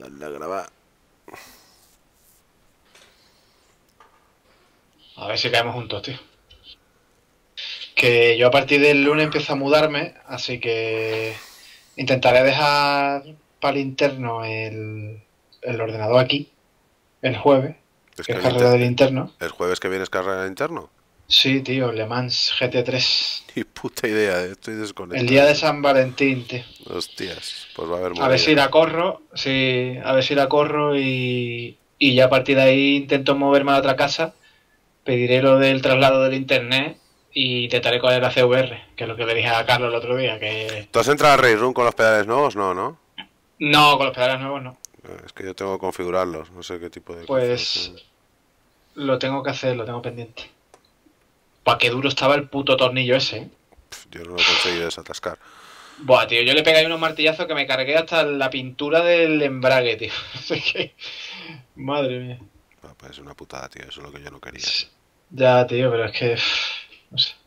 Darle a grabar. A ver si caemos juntos, tío. Que yo a partir del lunes empiezo a mudarme, así que intentaré dejar para el interno el ordenador aquí, el jueves, Es que que es carrera del interno. el jueves que viene es carrera interno. Sí, tío, Le Mans GT3. Ni puta idea, estoy desconectado. El día de San Valentín, tío. Hostias, pues va a haber A ver si la corro, sí, a ver si la corro y ya a partir de ahí intento moverme a la otra casa. Pediré lo del traslado del internet y intentaré coger la CVR, que es lo que le dije a Carlos el otro día. Que ¿Tú has entrado a Race Room con los pedales nuevos? No, ¿no? no, con los pedales nuevos no. Es que yo tengo que configurarlos, no sé qué tipo de... Pues lo tengo que hacer, lo tengo pendiente. Pa' qué duro estaba el puto tornillo ese, ¿eh? Yo no lo he conseguido desatascar. Buah, tío, yo le pegué unos martillazos que me cargué hasta la pintura del embrague, tío. Así que... Madre mía. Pues es una putada, tío, eso es lo que yo no quería. Ya, tío, pero es que... No sé.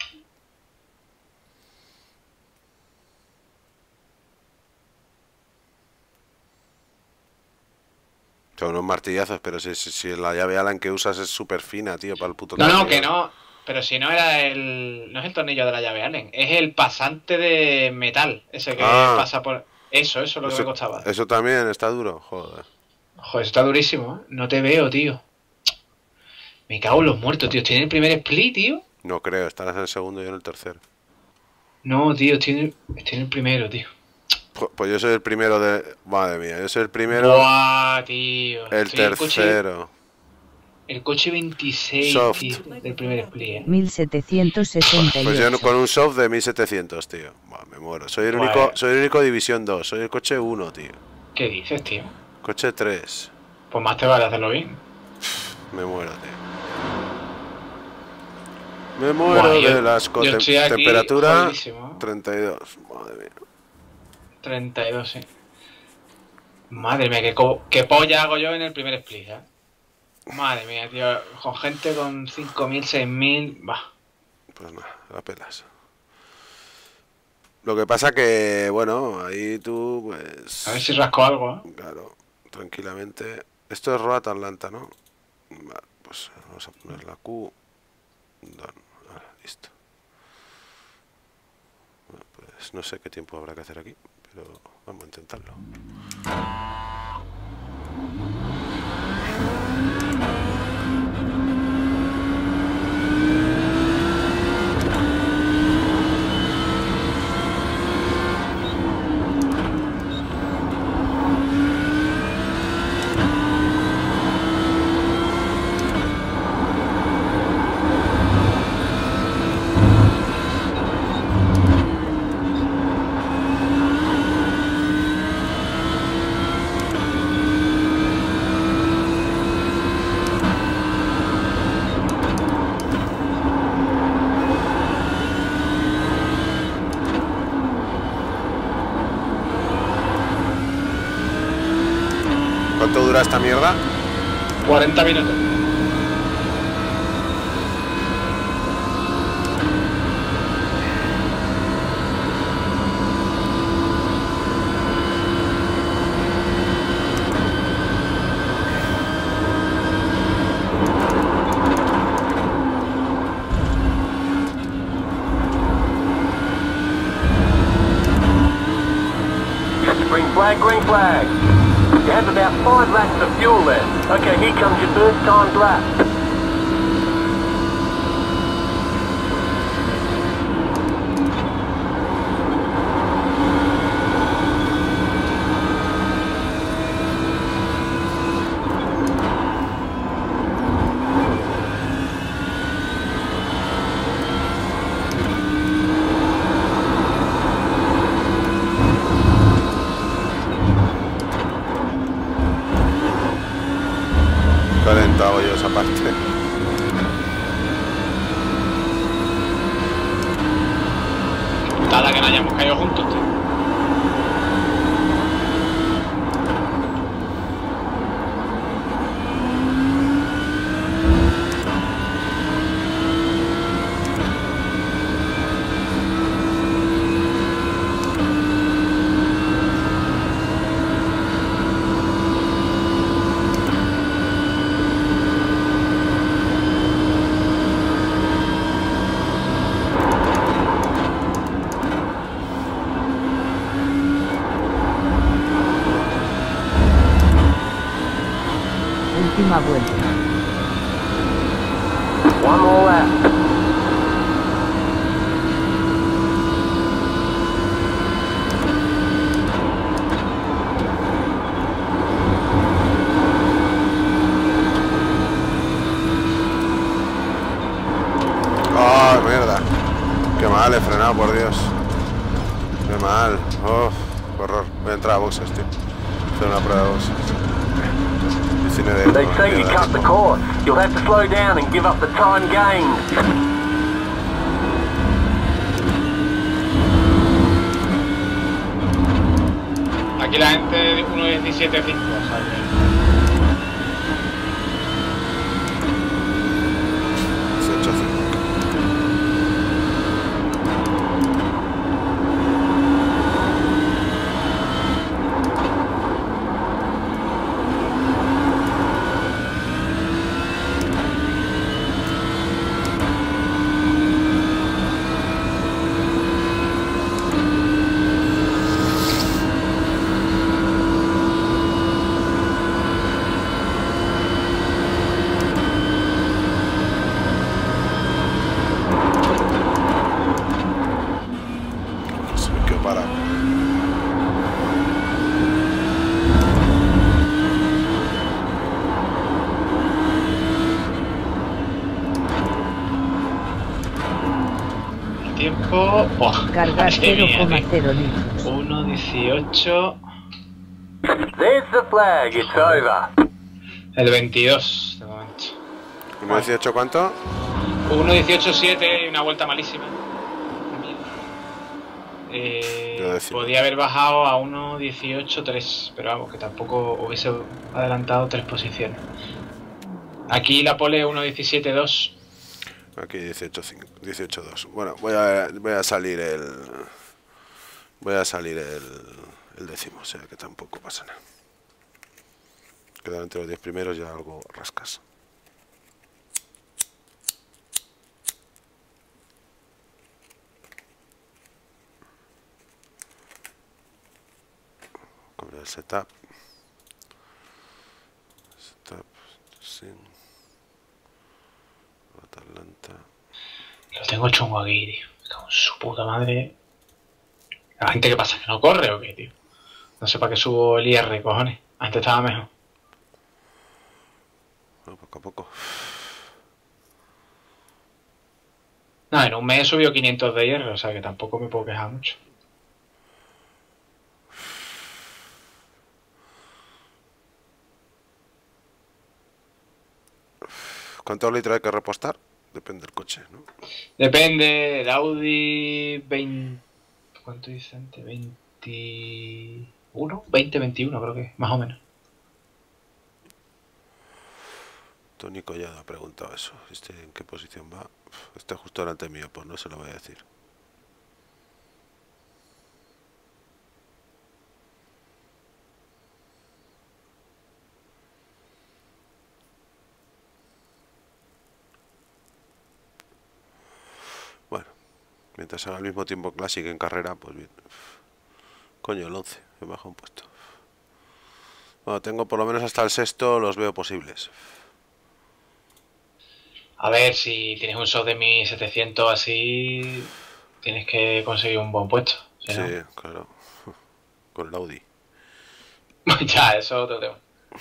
Son unos martillazos, pero si la llave Allen que usas es súper fina, tío, para el puto No, tornillo. que no. Pero si no era el... No es el tornillo de la llave Allen. Es el pasante de metal. Ese que pasa por... Eso es lo que me costaba. Eso también está duro, joder. Joder, está durísimo, ¿eh? No te veo, tío. Me cago en los muertos, tío. ¿Tiene el primer split, tío? No creo, estarás en el segundo y yo en el tercero. No, tío, estoy en el primero, tío. Pues yo soy el primero de... Madre mía, yo soy el primero... Buah, tío. El tercero. El coche 26, soft. Tío, del primer split, ¿eh? 1768. Pues yo con un soft de 1700, tío. Buah, me muero. Soy el único División 2. Soy el coche 1, tío. ¿Qué dices, tío? Coche 3. Pues más te vale hacerlo bien. Me muero, tío. Me muero de las temperatura 32. Madre mía. 32, sí. Madre mía, qué polla hago yo en el primer split, ¿eh? Madre mía, tío. Con gente con 5.000, 6.000... Bah. Pues nada, la pelas. Lo que pasa que, bueno, ahí tú, pues... A ver si rasco algo, ¿eh? Claro, tranquilamente. Esto es Road Atlanta, ¿no? Vale, pues vamos a poner la Q. Vale, listo. Bueno, pues no sé qué tiempo habrá que hacer aquí, pero vamos a intentarlo. ¿Cuánto dura esta mierda? 40 minutos. Green flag. You have about 5 laps of fuel left. Okay, here comes your first timed lap. Calentado yo esa parte. Putada que no hayamos caído juntos, tío. última vuelta. One more lap. ¡Oh, mierda! ¡Qué mal! He frenado, por Dios. ¡Qué mal! ¡Oh, qué horror! Voy a entrar a boxes, tío. Hacer una prueba de boxes. 19 They say you mierda, cut the tiempo. course. You'll have to slow down and give up the time gained. Aquí la gente de 1.17.5, o sea que... 18. Se me quedó parado. El tiempo... ¡Buah! Cargar Madre mía, tío. 0,0 litros. 1.18... There's the flag. It's over. El 22, de momento. ¿1.18 cuánto? 1.18.7 y una vuelta malísima. Yo décimo. Podía haber bajado a 1.18.3, pero vamos, que tampoco hubiese adelantado 3 posiciones. Aquí la pole 1.17.2. Aquí 18.2. Bueno, voy a salir el... Voy a salir el décimo, o sea que tampoco pasa nada. Quedar entre los 10 primeros ya algo rascas. Con el setup. Setup, sin... Atalanta. Lo tengo chungo aquí, tío. Me cago en su puta madre. ¿La gente qué pasa? ¿Que no corre o qué, tío? No sé para qué subo el IR, cojones. Antes estaba mejor. Bueno, poco a poco. No, en un mes he subido 500 de IR, o sea que tampoco me puedo quejar mucho. ¿Cuántos litros hay que repostar? Depende del coche, ¿no? Depende, el Audi 20... ¿Cuánto dice antes? 21, 21 creo que, más o menos. Tony Collado ha preguntado eso. ¿En qué posición va? Está justo delante mío, pues no se lo voy a decir. Bueno, mientras haga el mismo tiempo Classic en carrera, pues bien. Coño, el 11, he bajado un puesto. Bueno, tengo por lo menos hasta el sexto, los veo posibles. A ver, si tienes un SOC de 1700 así, tienes que conseguir un buen puesto. Si Sí, no... claro. Con el Audi. Ya, eso es otro tema.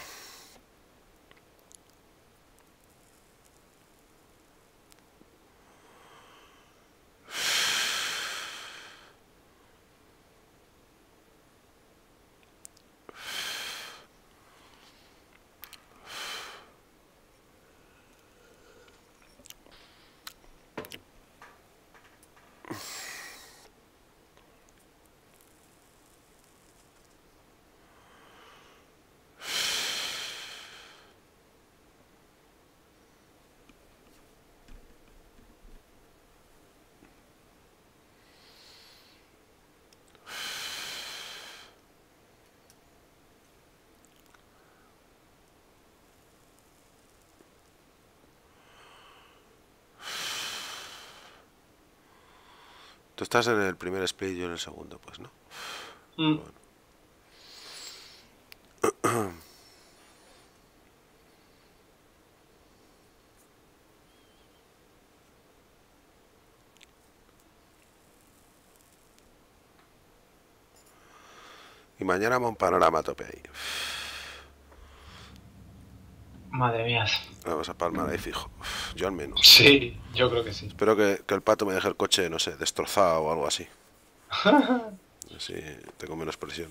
Tú estás en el primer split y yo en el segundo, pues, ¿no? Bueno. Y mañana un panorama a tope ahí. Madre mía. Vamos a palmar ahí fijo. Yo al menos. Sí, yo creo que sí. Espero que el pato me deje el coche, no sé, destrozado o algo así. Así tengo menos presión.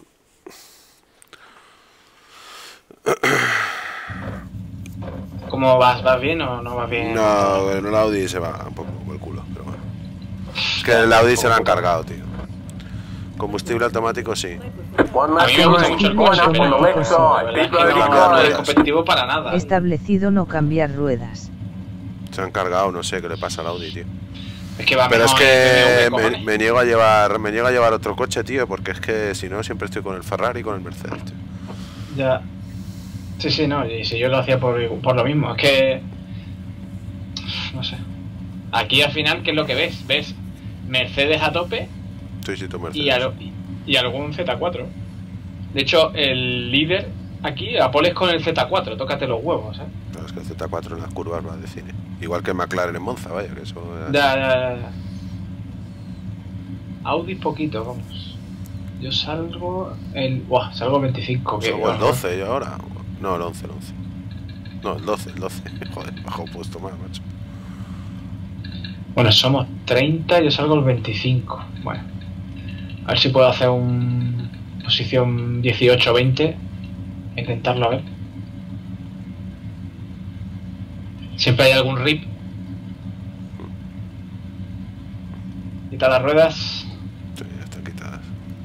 ¿Cómo vas? ¿Vas bien o no vas bien? No, en el Audi se va un poco por el culo, pero bueno. Es que el Audi se lo han cargado, tío. Combustible automático sí. One A left mí me gusta to mucho el one coche, up pero on the la left side. verdad Big es que loading cambiar no es ruedas. competitivo para nada. Establecido no cambiar ruedas. Se han cargado, no sé qué le pasa al Audi, tío. Es que va Pero es mejor que el BMW, cojones. me niego a llevar otro coche, tío, porque es que si no siempre estoy con el Ferrari y con el Mercedes, tío. Ya. Sí, sí, no. Y si yo lo hacía por lo mismo. Es que... No sé. Aquí al final, ¿qué es lo que ves? Ves Mercedes a tope Sí, sí, tu Mercedes. y algún Z4. De hecho, el líder aquí, a Pole es con el Z4. Tócate los huevos, ¿eh? Claro, es que el Z4 en las curvas va de cine. Igual que McLaren en Monza, vaya, que eso... Ya. Audi poquito, vamos. Yo salgo el... Buah, salgo el 25. que Salgo el 12 yo ahora. No, el 11. No, el 12. Joder, bajo puesto más, macho. Bueno, somos 30, yo salgo el 25. Bueno, a ver si puedo hacer un posición 18-20. Intentarlo, a ver. Siempre hay algún rip. Quita las ruedas. Sí, ya están quitadas.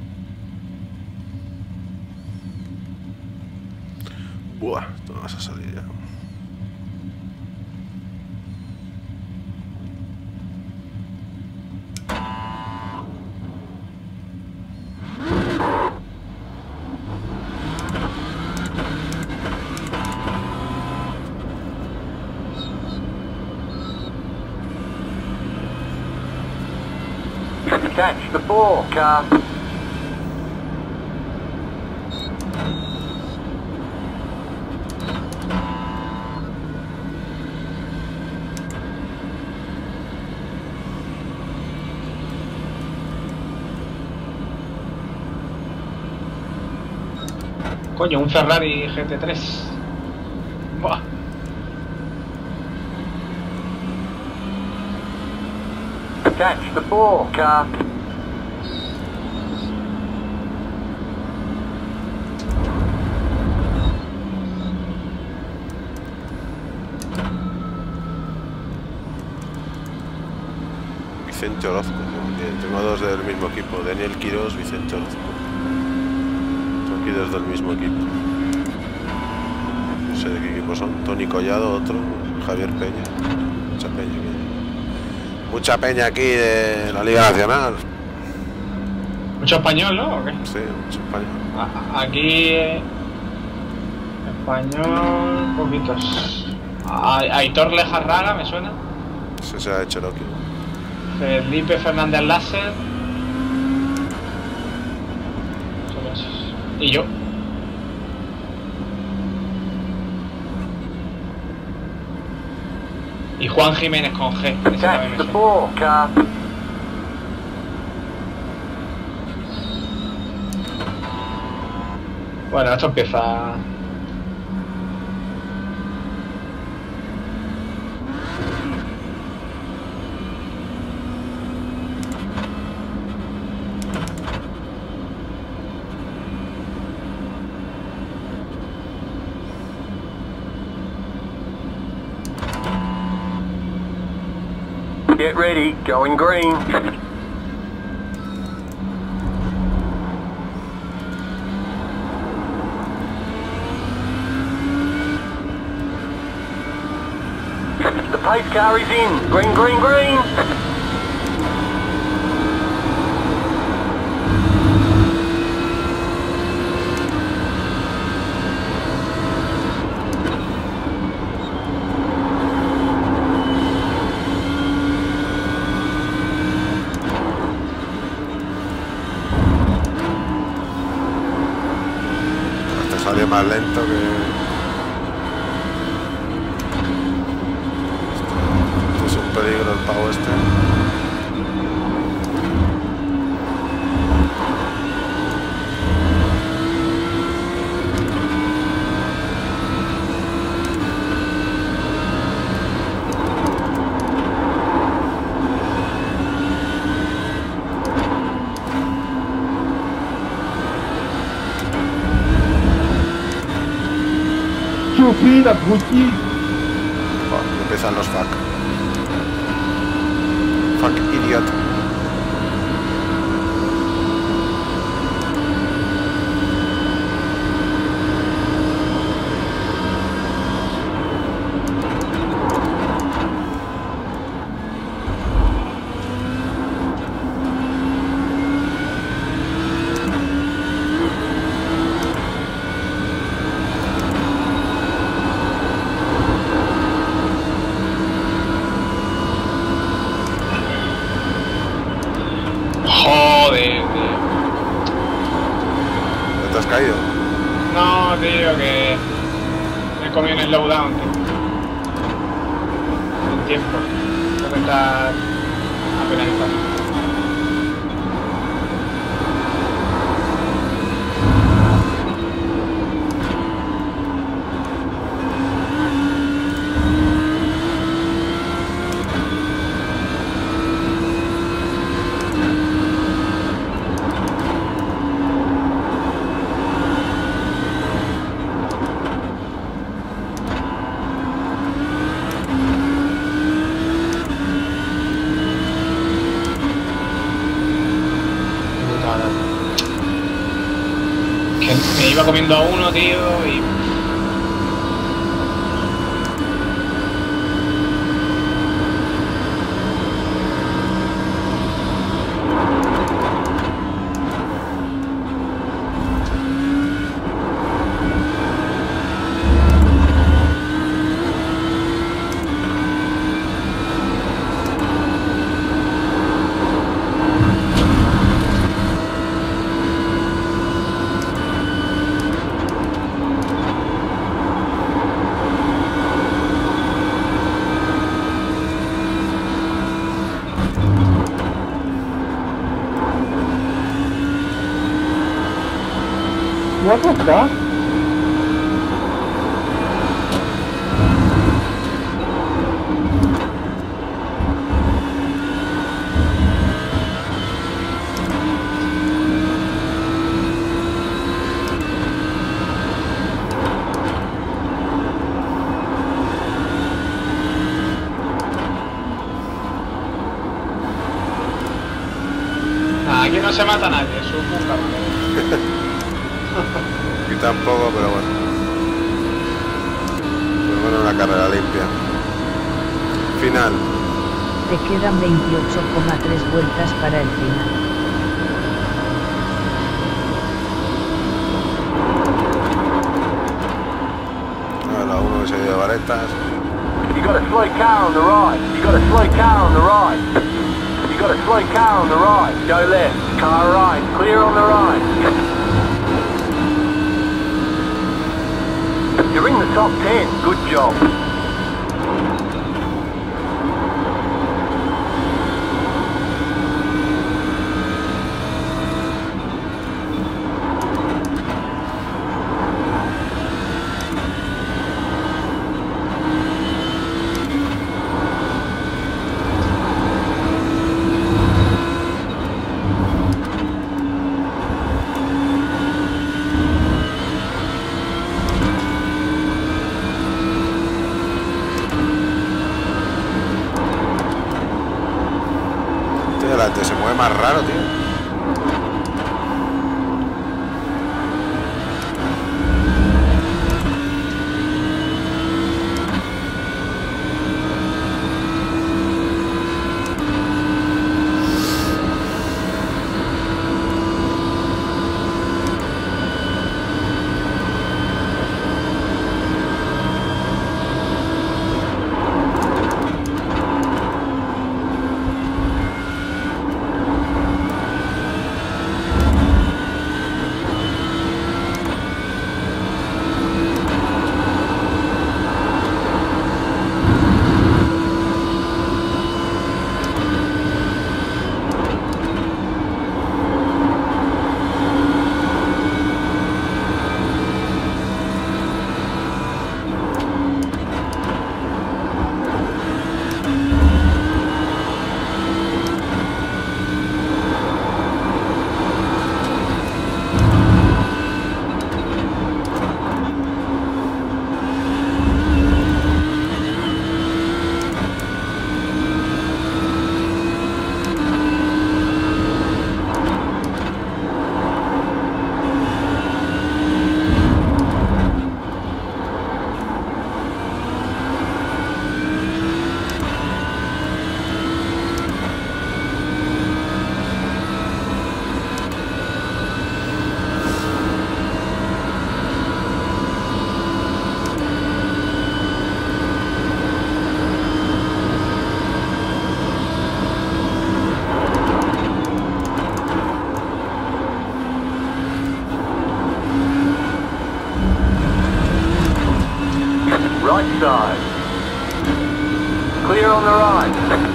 Buah, no vas a salir ya. Catch the 4 car. Coño, un Ferrari GT3. Buah. Catch the 4 car. Vicente Orozco. Tengo dos del mismo equipo. Daniel Quirós, Vicente Orozco. Son aquí dos del mismo equipo. No sé de qué equipo son. Tony Collado, otro. Javier Peña. Mucha peña aquí. Mucha peña aquí de la Liga Nacional. Mucho español, ¿no? ¿O qué? Sí, mucho español. Aquí... español... poquitos. Aitor Lejarraga, me suena. Ese se ha hecho Cherokee. Felipe Fernández Láser. Son esos. Y yo. Y Juan Jiménez con G. Ese también Catch me the suena. 4 car. Bueno, esto empieza... Get ready, going green. The pace car is in. Green, green, green. Este sale más lento que... Esto es un peligro el pavo este. souffrir, abruti. Oh, empiezan los fuck. Fuck idiot. Joder, tío. ¿No te has caído? No, tío, que me he comido en el lowdown, tío. Un tiempo. Tengo que estar a penalizar. Que me iba comiendo a uno, tío, y... What the fuck? Nah, aquí no se mata a nadie, es un puta madre. Y tampoco, pero bueno. Pero bueno, una carrera limpia. Final. Te quedan 28,3 vueltas para el final. A la uno que se dio de varetas. You got a slow car on the right. You got a slow car on the right. You got a slow car on the right. Go left. Car right. Clear on the right. You're in the top 10. Good job. Este delante se mueve más raro, tío. Right side. Clear on the right.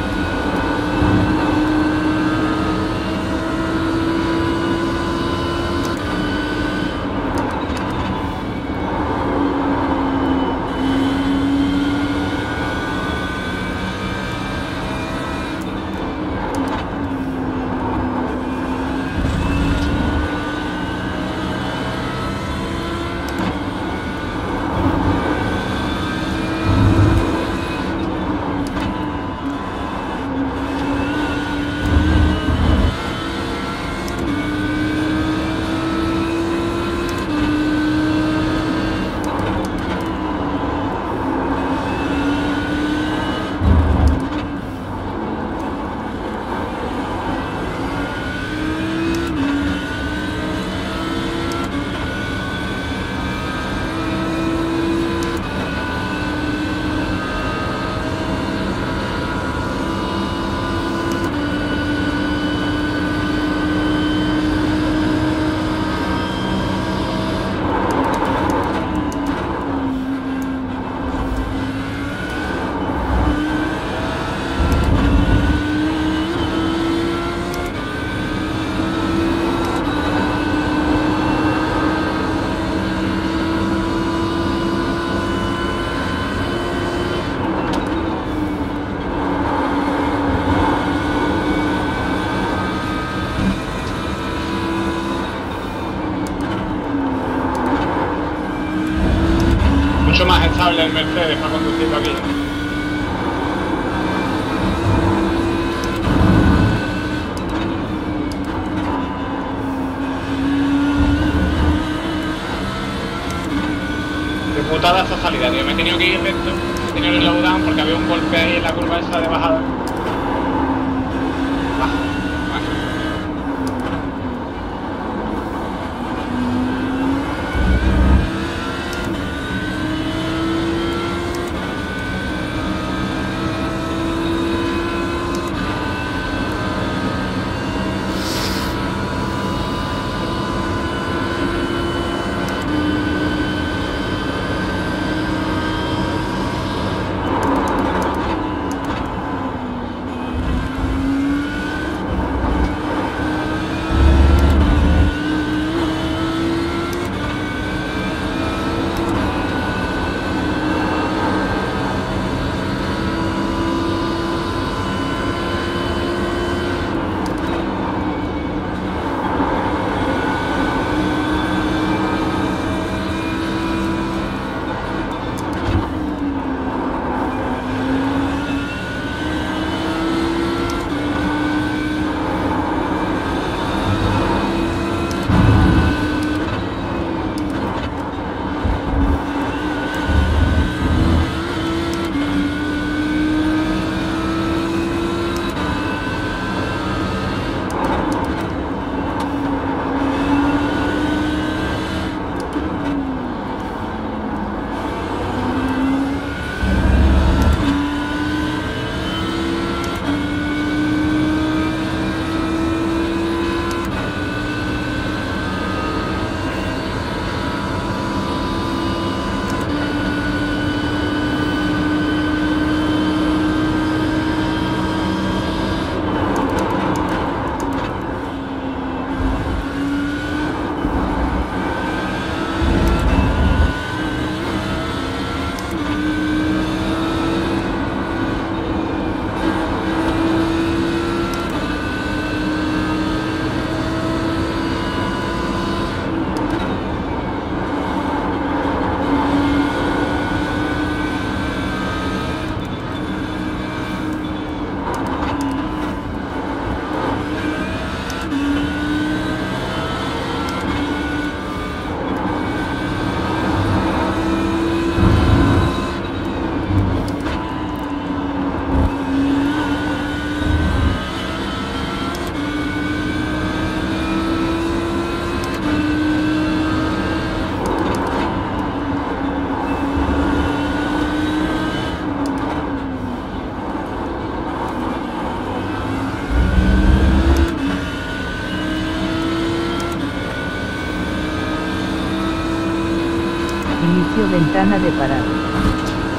Mucho más estable el Mercedes para conducirlo aquí. Qué putada esta salida, tío. Me he tenido que ir recto, he tenido el slowdown porque había un golpe ahí en la curva esa de bajada. Inicio ventana de parado.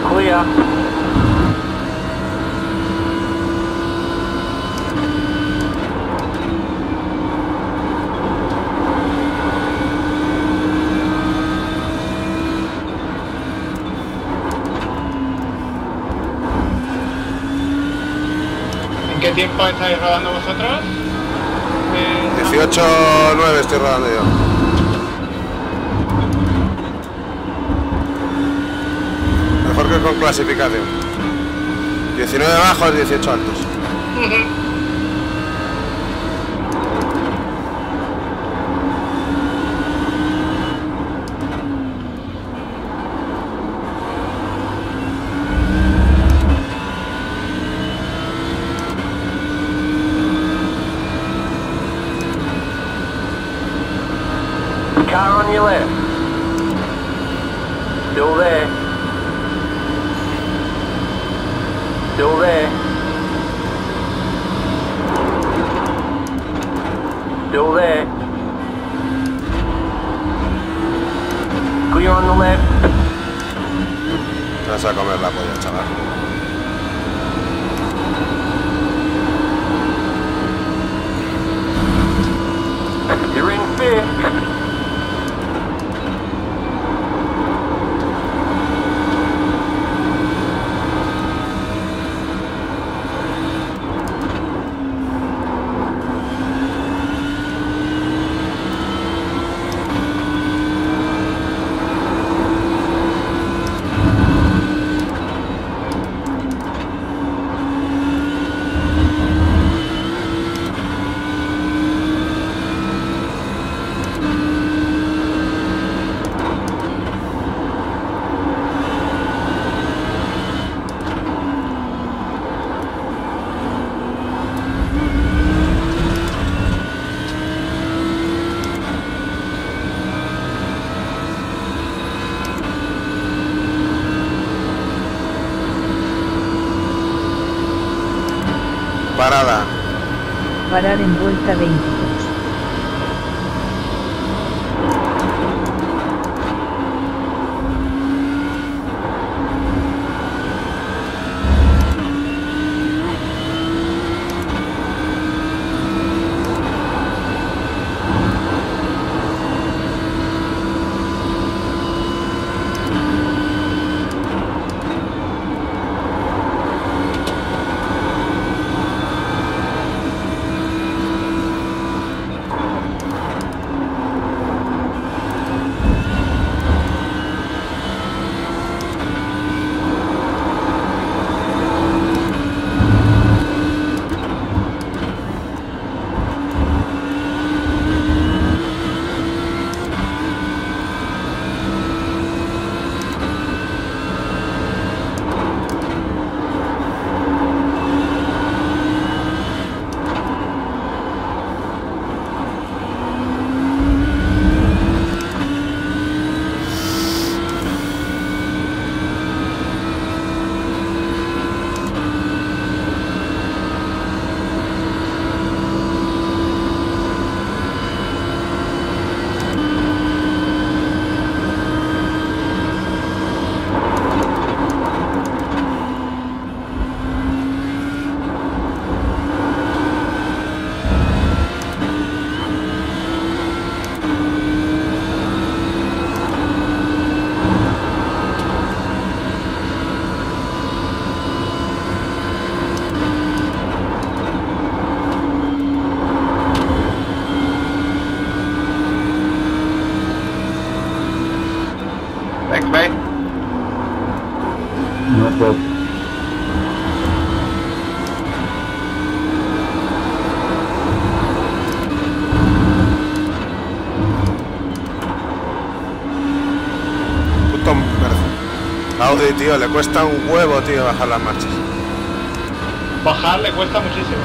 clear. ¿En qué tiempo estáis rodando vosotros? 18-9 estoy rodando yo. Mejor que con clasificación. 19 bajos, 18 altos. Car on your left. Still there. Still there. Still there. Clear on the left. Te vas a comer la polla, chaval. You're in fifth. Parada. Parar en vuelta 22. No puedo. Puto Audi, tío, le cuesta un huevo, tío, bajar las marchas. Bajar le cuesta muchísimo.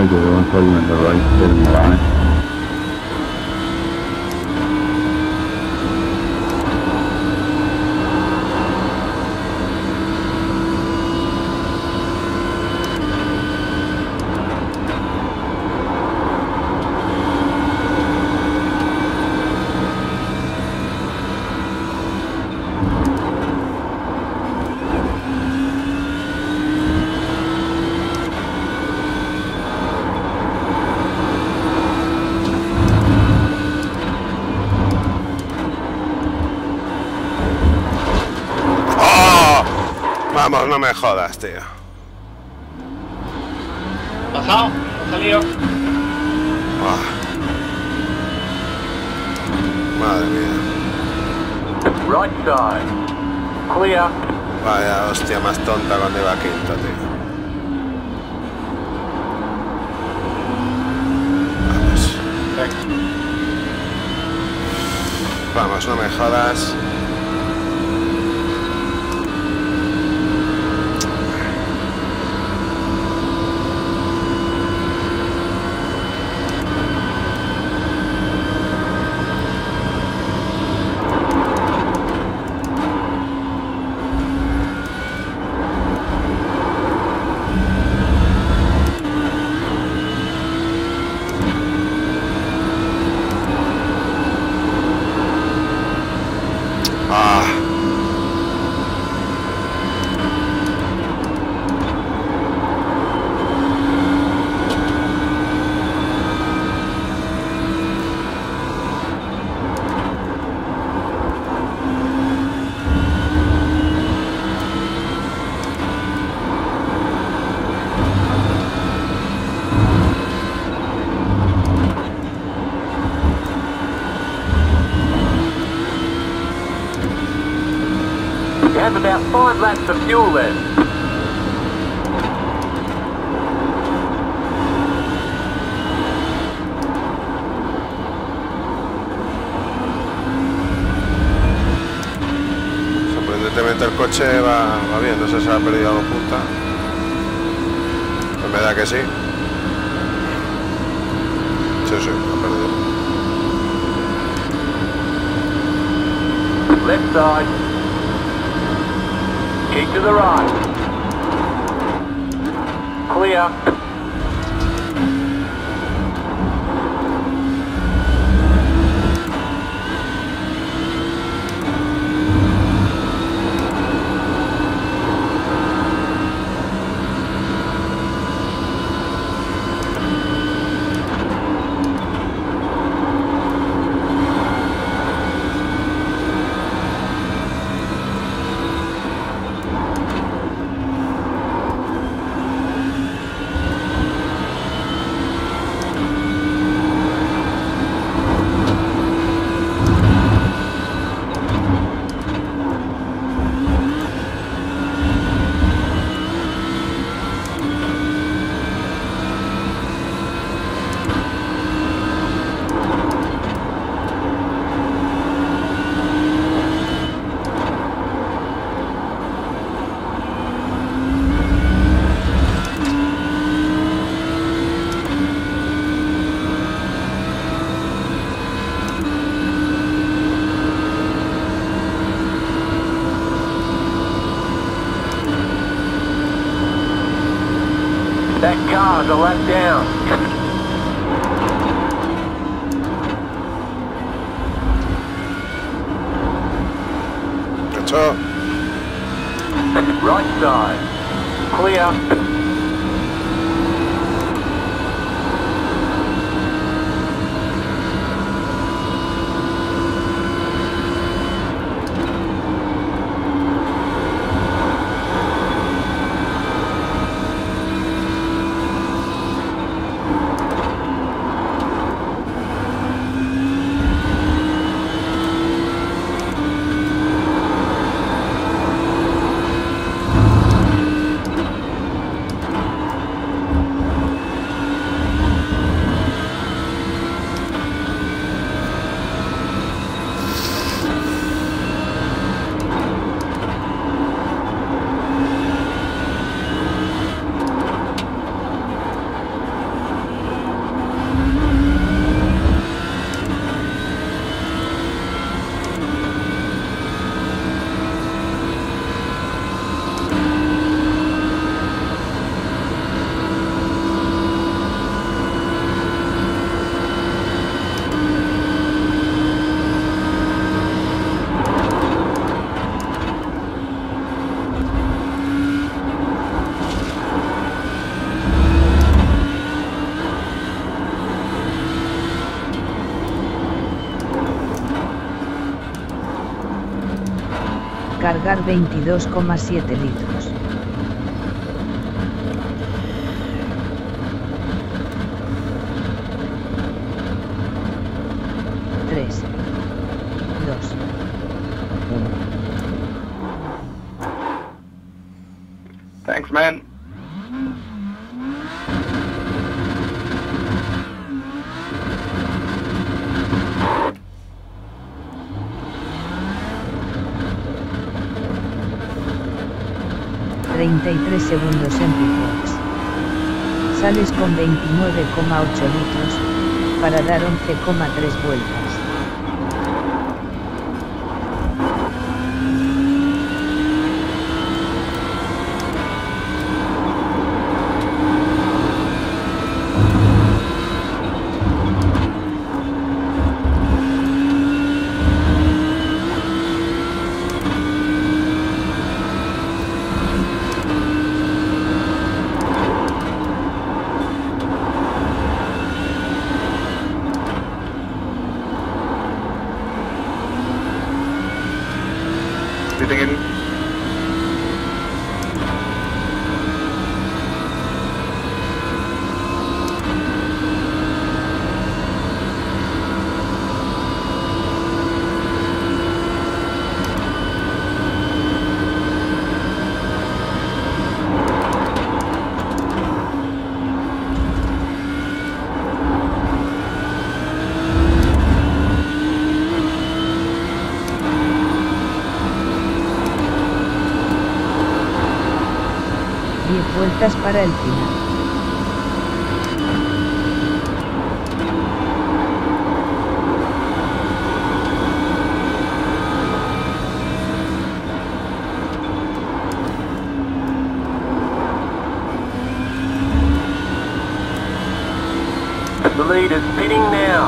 I do until you're in the right bit of the line. Vamos, no me jodas, tío. Pasado, ha salido. Madre mía. Right side. Clear. Vaya hostia más tonta cuando iba quinto, tío. Vamos. Vamos, no me jodas. You have about 5 laps of fuel left. Sorprendentemente el coche va bien, no sé si ha perdido algo punta. En verdad que sí. Sí, ha perdido. Left side. Keep to the right. Clear. That car's a lap down. Hecho. Right side. Clear. recargar 22,7 litros. Tres, dos, uno. Thanks, man. ...33 segundos en pitbox. Sales con 29,8 litros, para dar 11,3 vueltas. Sitting in. Vueltas para el final. The lead is pitting now.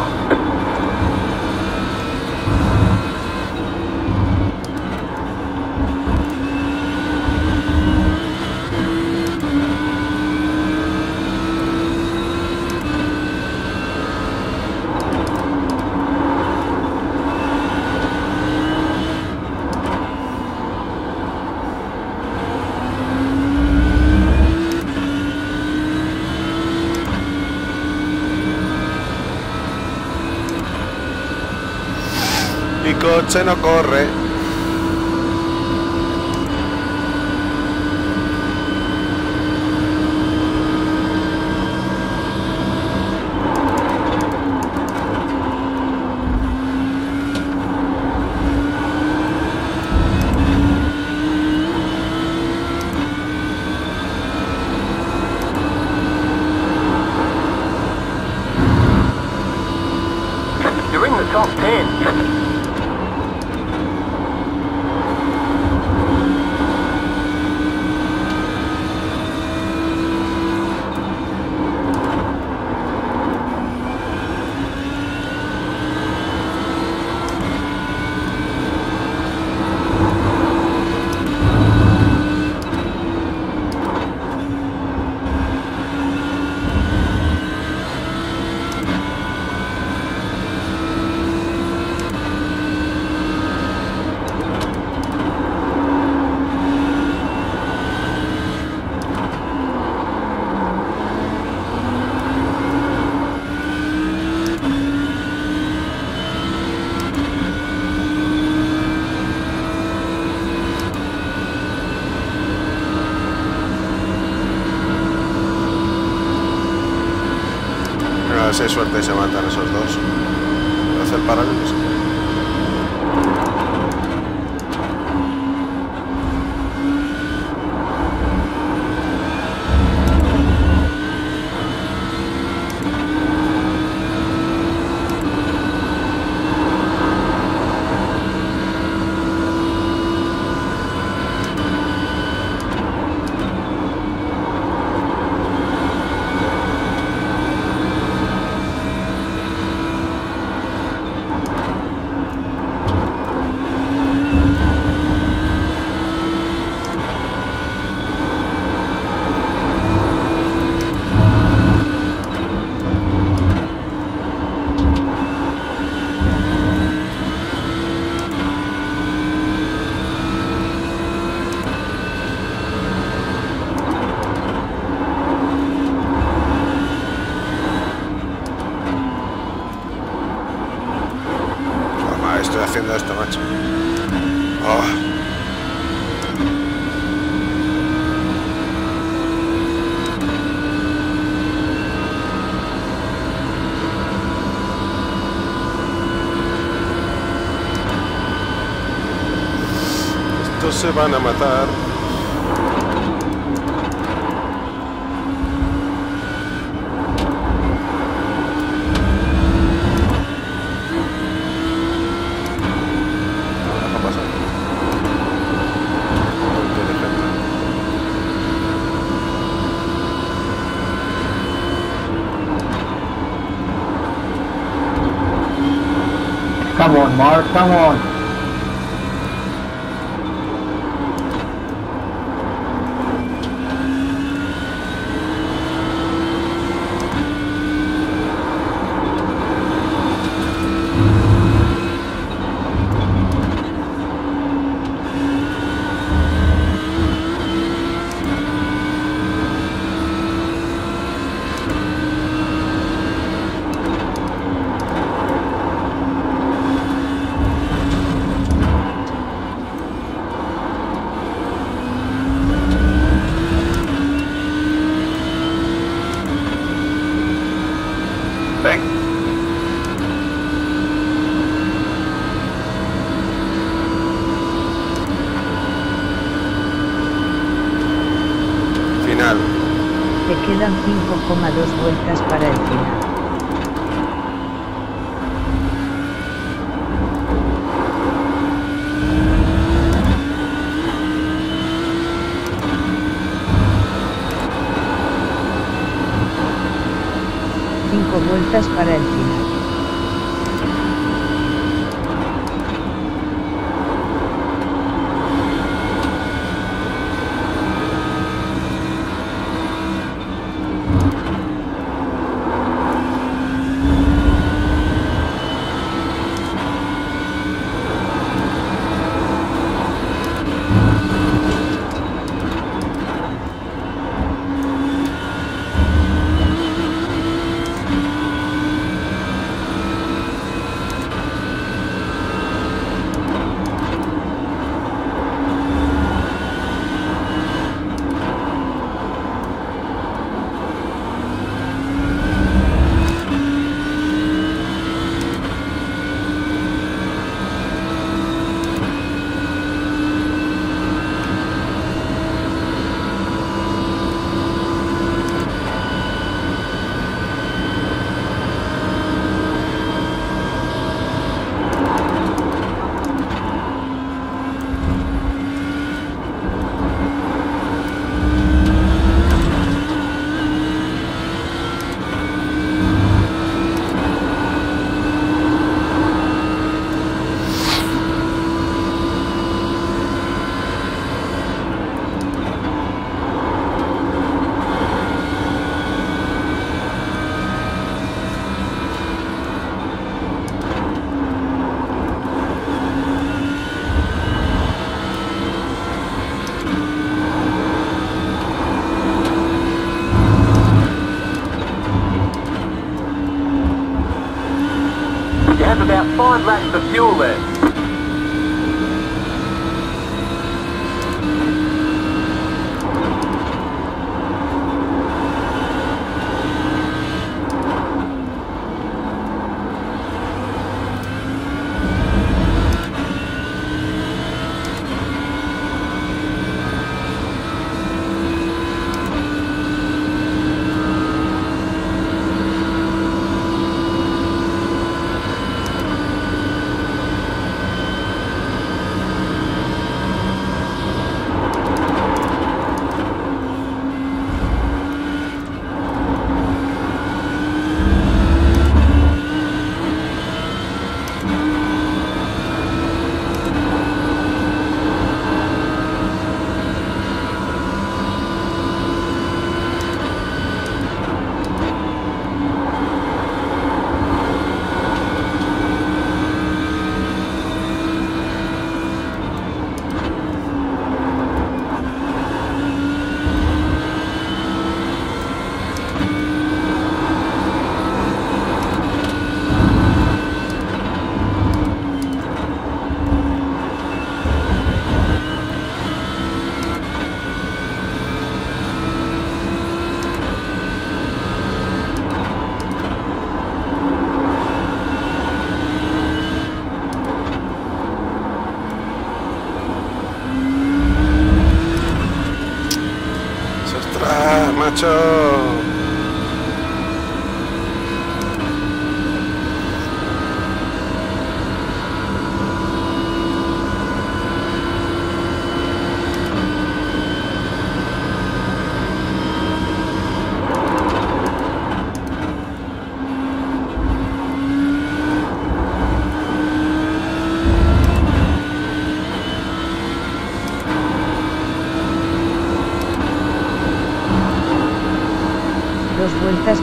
Mi coche no corre. You're in the top 10. A ver si hay suerte y se matan esos dos. Hace el paralelo y se muere. mierda esta, macho. Oh. Estos se van a matar. Come on, Mark, come on. Final. Te quedan 5,2 vueltas para el final. Cinco vueltas para el final. You have about 5 laps of fuel left.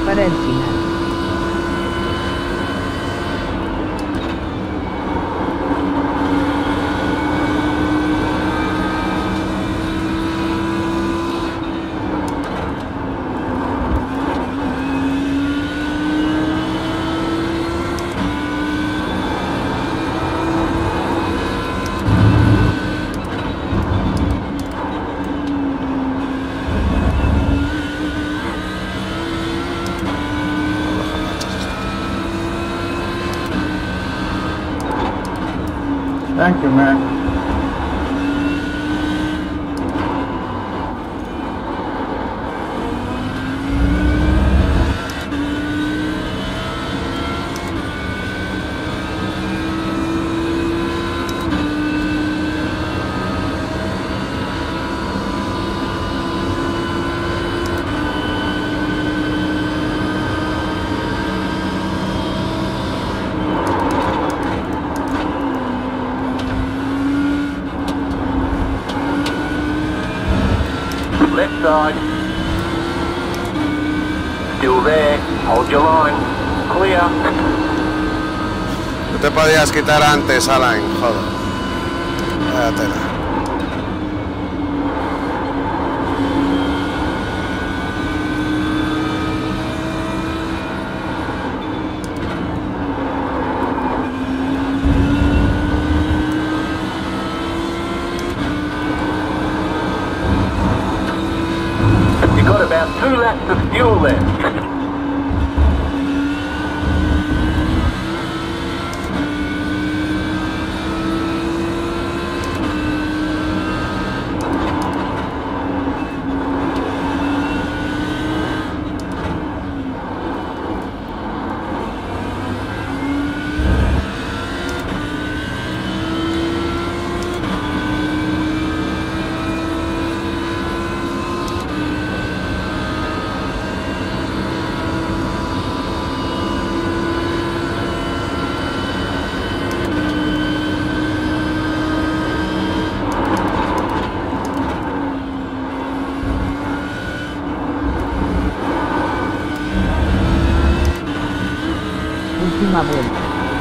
para el final. Thank you, man. Left side. Still there. Hold your line. Clear. No te podías quitar antes, Alain, joder. Vaya tela. You got about 2 laps of fuel left. Última vuelta.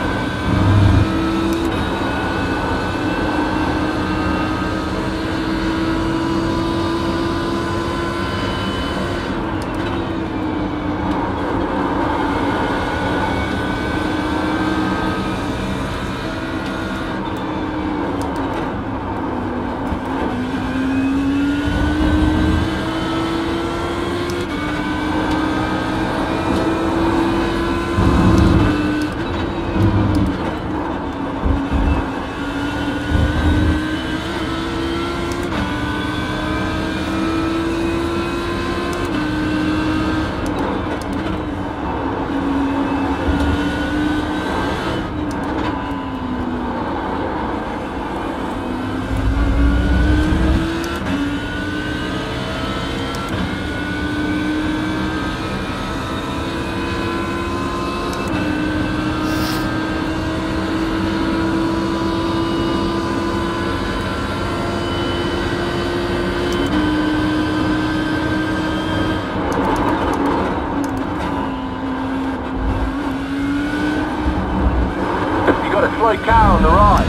Slow car on the right.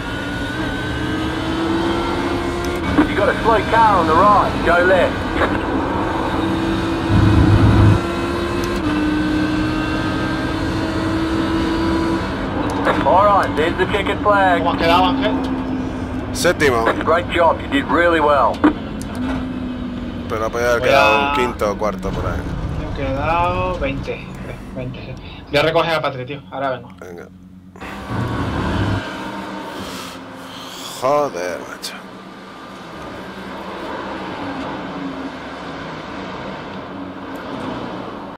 You got a slow car on the right. Go left. All right, there's the checkered flag. ¿Cómo has quedado, Ángel? Séptimo, Great job. You did really well. pero podía haber Voy quedado a- un quinto o cuarto por ahí. Me he quedado 20. 20, sí. Voy a recoger a Patri, tío. Ahora vengo. Venga. Joder, macho.